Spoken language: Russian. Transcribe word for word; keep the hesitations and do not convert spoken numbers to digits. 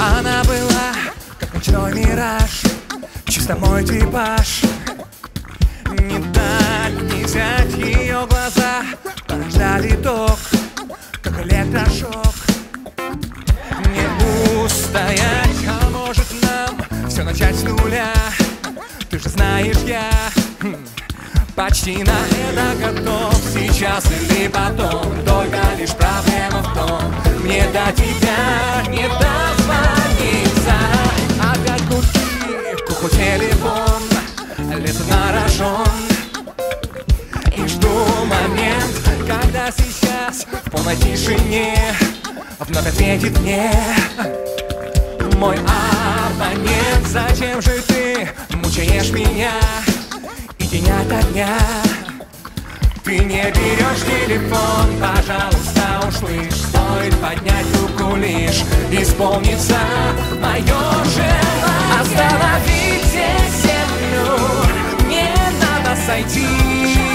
Она была как ночной мираж, чисто мой типаж. Не дать, не взять ее глаза, порождали ток, как электрошок. Не устоять, а может нам все начать с нуля. Ты же знаешь, я почти на это готов. Сейчас или потом, только лишь проблема в том, мне до тебя не дозвониться. Опять гудки, куху телефон, лезут на рожон. И жду момент, когда сейчас в полной тишине вновь ответит мне мой абонент. Зачем же ты мучаешь меня и день ото дня? Ты не берешь телефон, пожалуйста, услышь. Стоит поднять руку лишь, исполнится мое желание. Остановить здесь землю, не надо сойти.